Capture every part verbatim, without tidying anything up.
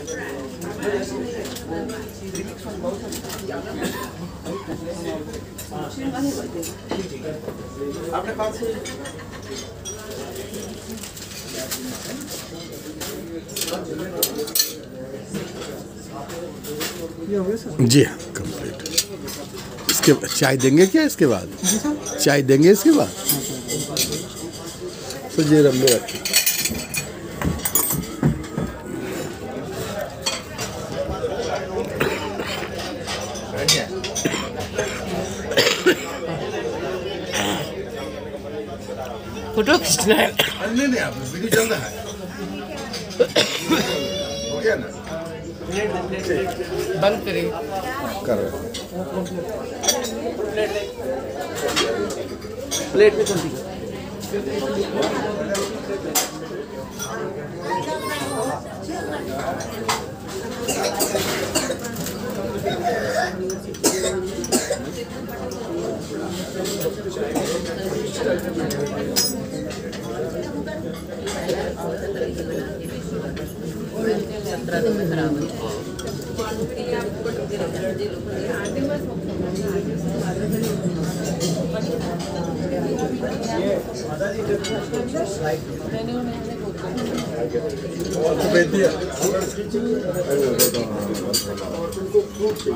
जी हाँ, कंप्लीट। इसके चाय देंगे क्या इसके बाद? चाय देंगे इसके बाद? तो जी रम में रखिए। फोटो खींचना है। नहीं नहीं, आप वीडियो चल रहा है। हो गया ना? बंद करें। कर रहे प्लेट में चलती है।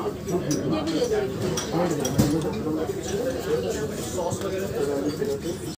मैंने